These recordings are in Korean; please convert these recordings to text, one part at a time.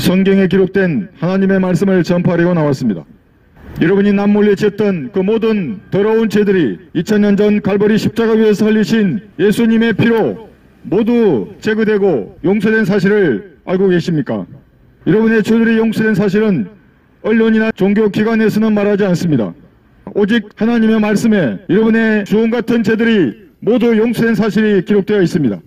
성경에 기록된 하나님의 말씀을 전파하려고 나왔습니다. 여러분이 남몰래 지었던 그 모든 더러운 죄들이 2000년 전 갈보리 십자가 위에서 흘리신 예수님의 피로 모두 제거되고 용서된 사실을 알고 계십니까? 여러분의 죄들이 용서된 사실은 언론이나 종교기관에서는 말하지 않습니다. 오직 하나님의 말씀에 여러분의 주홍 같은 죄들이 모두 용서된 사실이 기록되어 있습니다.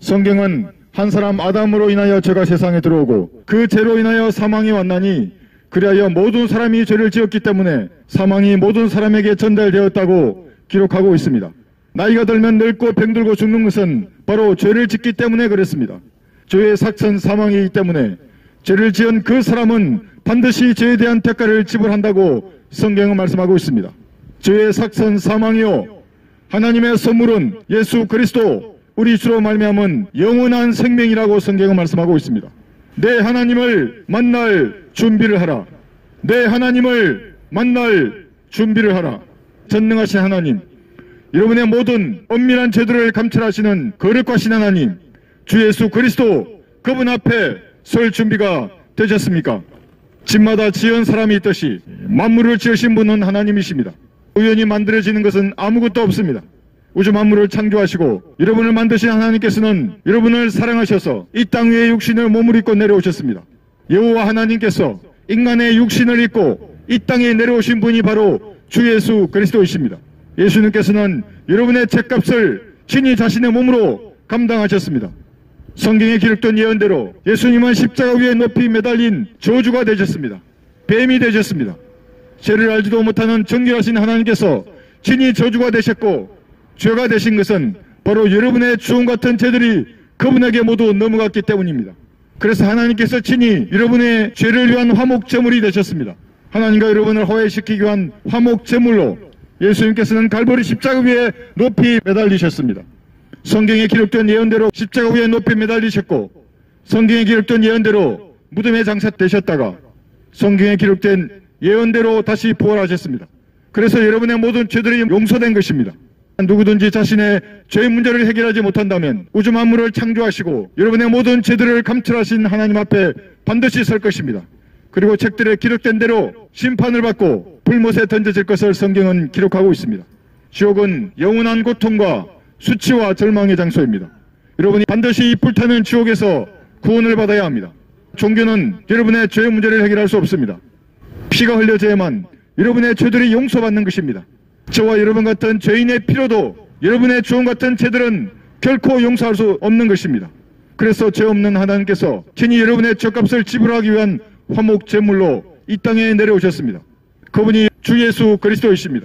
성경은 한 사람 아담으로 인하여 죄가 세상에 들어오고 그 죄로 인하여 사망이 왔나니 그리하여 모든 사람이 죄를 지었기 때문에 사망이 모든 사람에게 전달되었다고 기록하고 있습니다. 나이가 들면 늙고 병들고 죽는 것은 바로 죄를 짓기 때문에 그렇습니다. 죄의 삭선 사망이기 때문에 죄를 지은 그 사람은 반드시 죄에 대한 대가를 지불한다고 성경은 말씀하고 있습니다. 죄의 삭선 사망이요 하나님의 선물은 예수 그리스도 우리 주로 말미암은 영원한 생명이라고 성경은 말씀하고 있습니다. 내 하나님을 만날 준비를 하라. 내 하나님을 만날 준비를 하라. 전능하신 하나님, 여러분의 모든 엄밀한 죄들을 감찰하시는 거룩하신 하나님, 주 예수 그리스도 그분 앞에 설 준비가 되셨습니까? 집마다 지은 사람이 있듯이 만물을 지으신 분은 하나님이십니다. 우연히 만들어지는 것은 아무것도 없습니다. 우주 만물을 창조하시고 여러분을 만드신 하나님께서는 여러분을 사랑하셔서 이 땅 위에 육신을 몸을 입고 내려오셨습니다. 여호와 하나님께서 인간의 육신을 입고 이 땅에 내려오신 분이 바로 주 예수 그리스도이십니다. 예수님께서는 여러분의 죄값을 친히 자신의 몸으로 감당하셨습니다. 성경에 기록된 예언대로 예수님은 십자가 위에 높이 매달린 저주가 되셨습니다. 뱀이 되셨습니다. 죄를 알지도 못하는 정결하신 하나님께서 친히 저주가 되셨고 죄가 되신 것은 바로 여러분의 주홍 같은 죄들이 그분에게 모두 넘어갔기 때문입니다. 그래서 하나님께서 친히 여러분의 죄를 위한 화목제물이 되셨습니다. 하나님과 여러분을 화해시키기 위한 화목제물로 예수님께서는 갈보리 십자가 위에 높이 매달리셨습니다. 성경에 기록된 예언대로 십자가 위에 높이 매달리셨고 성경에 기록된 예언대로 무덤에 장사되셨다가 성경에 기록된 예언대로 다시 부활하셨습니다. 그래서 여러분의 모든 죄들이 용서된 것입니다. 누구든지 자신의 죄의 문제를 해결하지 못한다면 우주 만물을 창조하시고 여러분의 모든 죄들을 감찰하신 하나님 앞에 반드시 설 것입니다. 그리고 책들에 기록된 대로 심판을 받고 불못에 던져질 것을 성경은 기록하고 있습니다. 지옥은 영원한 고통과 수치와 절망의 장소입니다. 여러분이 반드시 이 불타는 지옥에서 구원을 받아야 합니다. 종교는 여러분의 죄의 문제를 해결할 수 없습니다. 피가 흘려져야만 여러분의 죄들이 용서받는 것입니다. 저와 여러분 같은 죄인의 피로도 여러분의 주홍 같은 죄들은 결코 용서할 수 없는 것입니다. 그래서 죄 없는 하나님께서 친히 여러분의 죄값을 지불하기 위한 화목제물로 이 땅에 내려오셨습니다. 그분이 주 예수 그리스도이십니다.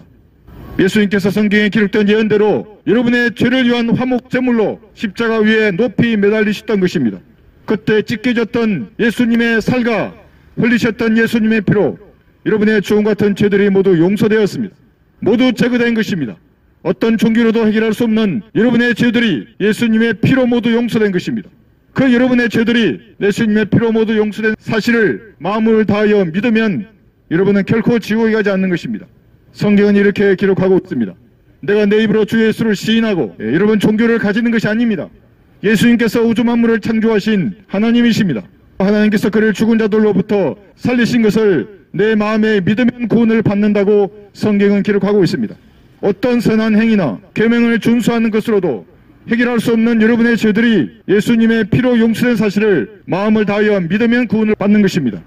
예수님께서 성경에 기록된 예언대로 여러분의 죄를 위한 화목제물로 십자가 위에 높이 매달리셨던 것입니다. 그때 찢겨졌던 예수님의 살과 흘리셨던 예수님의 피로 여러분의 주홍 같은 죄들이 모두 용서되었습니다. 모두 제거된 것입니다. 어떤 종교로도 해결할 수 없는 여러분의 죄들이 예수님의 피로 모두 용서된 것입니다. 그 여러분의 죄들이 예수님의 피로 모두 용서된 사실을 마음을 다하여 믿으면 여러분은 결코 지옥에 가지 않는 것입니다. 성경은 이렇게 기록하고 있습니다. 내가 내 입으로 주 예수를 시인하고 여러분 종교를 가지는 것이 아닙니다. 예수님께서 우주 만물을 창조하신 하나님이십니다. 하나님께서 그를 죽은 자들로부터 살리신 것을 내 마음에 믿으면 구원을 받는다고 성경은 기록하고 있습니다. 어떤 선한 행위나 계명을 준수하는 것으로도 해결할 수 없는 여러분의 죄들이 예수님의 피로 용서된 사실을 마음을 다하여 믿으면 구원을 받는 것입니다.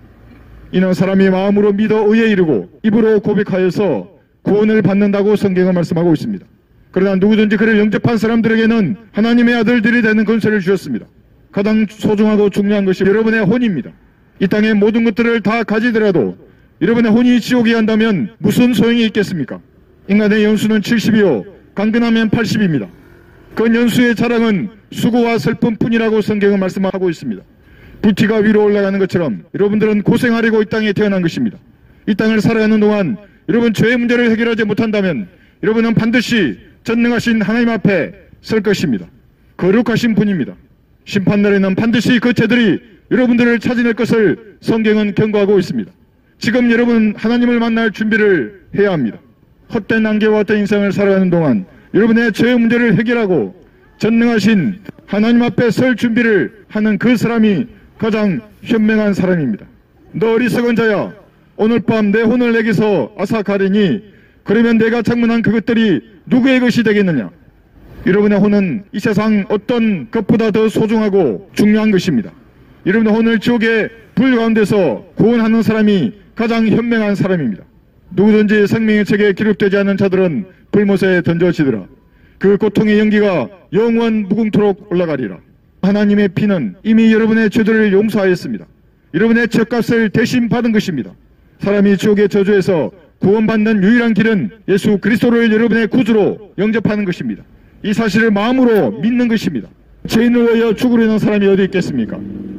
이는 사람이 마음으로 믿어 의에 이르고 입으로 고백하여서 구원을 받는다고 성경은 말씀하고 있습니다. 그러나 누구든지 그를 영접한 사람들에게는 하나님의 아들들이 되는 권세를 주셨습니다. 가장 소중하고 중요한 것이 여러분의 혼입니다. 이 땅의 모든 것들을 다 가지더라도 여러분의 혼이 지옥에 간다면 무슨 소용이 있겠습니까? 인간의 연수는 70이요 강건하면 80입니다. 그 연수의 자랑은 수고와 슬픔뿐이라고 성경은 말씀하고 있습니다. 부티가 위로 올라가는 것처럼 여러분들은 고생하려고 이 땅에 태어난 것입니다. 이 땅을 살아가는 동안 여러분 죄의 문제를 해결하지 못한다면 여러분은 반드시 전능하신 하나님 앞에 설 것입니다. 거룩하신 분입니다. 심판날에는 반드시 그 죄들이 여러분들을 찾아낼 것을 성경은 경고하고 있습니다. 지금 여러분 하나님을 만날 준비를 해야 합니다. 헛된 안개와 헛된 인생을 살아가는 동안 여러분의 죄의 문제를 해결하고 전능하신 하나님 앞에 설 준비를 하는 그 사람이 가장 현명한 사람입니다. 너 어리석은 자야, 오늘 밤 내 혼을 내게서 앗아가리니 그러면 내가 장문한 그것들이 누구의 것이 되겠느냐. 여러분의 혼은 이 세상 어떤 것보다 더 소중하고 중요한 것입니다. 여러분의 혼을 지옥의 불 가운데서 구원하는 사람이 가장 현명한 사람입니다. 누구든지 생명의 책에 기록되지 않은 자들은 불못에 던져지더라. 그 고통의 연기가 영원 무궁토록 올라가리라. 하나님의 피는 이미 여러분의 죄들을 용서하였습니다. 여러분의 죄값을 대신 받은 것입니다. 사람이 지옥의 저주에서 구원받는 유일한 길은 예수 그리스도를 여러분의 구주로 영접하는 것입니다. 이 사실을 마음으로 믿는 것입니다. 죄인을 위하여 죽으려는 사람이 어디 있겠습니까?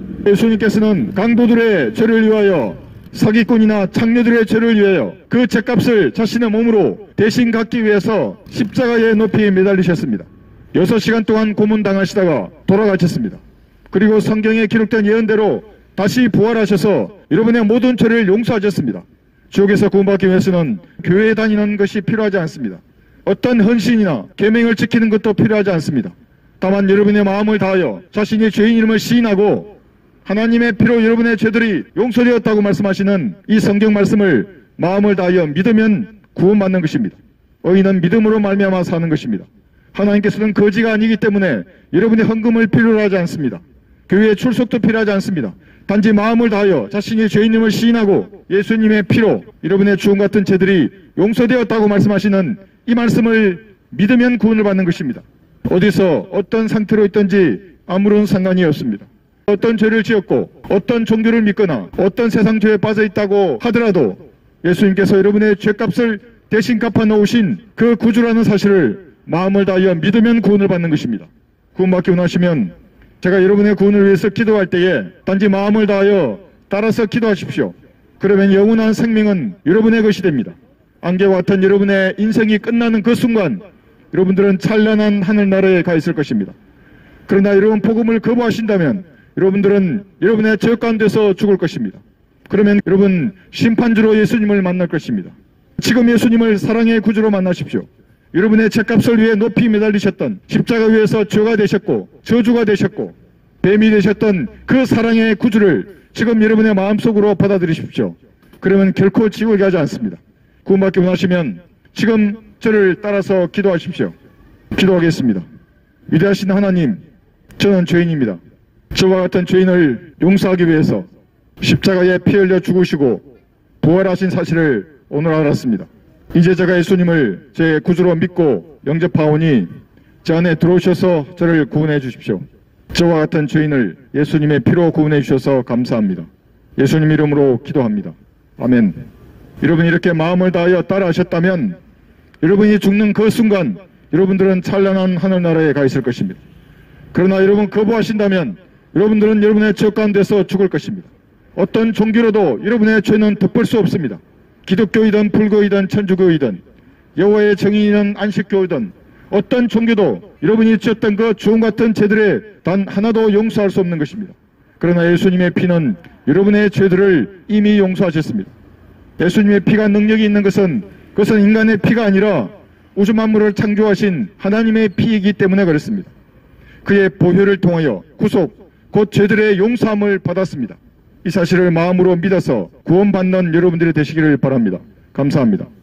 예수님께서는 강도들의 죄를 위하여, 사기꾼이나 창녀들의 죄를 위하여 그 죄값을 자신의 몸으로 대신 갚기 위해서 십자가에 높이 매달리셨습니다. 6시간 동안 고문당하시다가 돌아가셨습니다. 그리고 성경에 기록된 예언대로 다시 부활하셔서 여러분의 모든 죄를 용서하셨습니다. 지옥에서 구원받기 위해서는 교회에 다니는 것이 필요하지 않습니다. 어떤 헌신이나 계명을 지키는 것도 필요하지 않습니다. 다만 여러분의 마음을 다하여 자신의 죄인 이름을 시인하고 하나님의 피로 여러분의 죄들이 용서되었다고 말씀하시는 이 성경 말씀을 마음을 다하여 믿으면 구원받는 것입니다. 의인은 믿음으로 말미암아 사는 것입니다. 하나님께서는 거지가 아니기 때문에 여러분의 헌금을 필요로 하지 않습니다. 교회의 출석도 필요하지 않습니다. 단지 마음을 다하여 자신의 죄인임을 시인하고 예수님의 피로 여러분의 주홍 같은 죄들이 용서되었다고 말씀하시는 이 말씀을 믿으면 구원을 받는 것입니다. 어디서 어떤 상태로 있든지 아무런 상관이 없습니다. 어떤 죄를 지었고 어떤 종교를 믿거나 어떤 세상 죄에 빠져 있다고 하더라도 예수님께서 여러분의 죄값을 대신 갚아 놓으신 그 구주라는 사실을 마음을 다하여 믿으면 구원을 받는 것입니다. 구원받기 원하시면 제가 여러분의 구원을 위해서 기도할 때에 단지 마음을 다하여 따라서 기도하십시오. 그러면 영원한 생명은 여러분의 것이 됩니다. 안개와 같은 여러분의 인생이 끝나는 그 순간 여러분들은 찬란한 하늘나라에 가 있을 것입니다. 그러나 여러분 복음을 거부하신다면 여러분들은 여러분의 죄 가운데서 죽을 것입니다. 그러면 여러분 심판주로 예수님을 만날 것입니다. 지금 예수님을 사랑의 구주로 만나십시오. 여러분의 죄값을 위해 높이 매달리셨던 십자가 위에서 죄가 되셨고 저주가 되셨고 뱀이 되셨던 그 사랑의 구주를 지금 여러분의 마음속으로 받아들이십시오. 그러면 결코 지옥에 가지 않습니다. 구원받기 원하시면 지금 저를 따라서 기도하십시오. 기도하겠습니다. 위대하신 하나님, 저는 죄인입니다. 저와 같은 죄인을 용서하기 위해서 십자가에 피 흘려 죽으시고 부활하신 사실을 오늘 알았습니다. 이제 제가 예수님을 제 구주로 믿고 영접하오니 제 안에 들어오셔서 저를 구원해 주십시오. 저와 같은 죄인을 예수님의 피로 구원해 주셔서 감사합니다. 예수님 이름으로 기도합니다. 아멘. 여러분이 이렇게 마음을 다하여 따라하셨다면 여러분이 죽는 그 순간 여러분들은 찬란한 하늘나라에 가 있을 것입니다. 그러나 여러분 거부하신다면 여러분들은 여러분의 죄 가운데서 죽을 것입니다. 어떤 종교로도 여러분의 죄는 덮을 수 없습니다. 기독교이든 불교이든 천주교이든 여호와의 정인이든 안식교이든 어떤 종교도 여러분이 지었던 그 주홍 같은 죄들에 단 하나도 용서할 수 없는 것입니다. 그러나 예수님의 피는 여러분의 죄들을 이미 용서하셨습니다. 예수님의 피가 능력이 있는 것은 그것은 인간의 피가 아니라 우주 만물을 창조하신 하나님의 피이기 때문에 그렇습니다. 그의 보혈을 통하여 구속, 곧 죄들의 용서함을 받았습니다. 이 사실을 마음으로 믿어서 구원받는 여러분들이 되시기를 바랍니다. 감사합니다.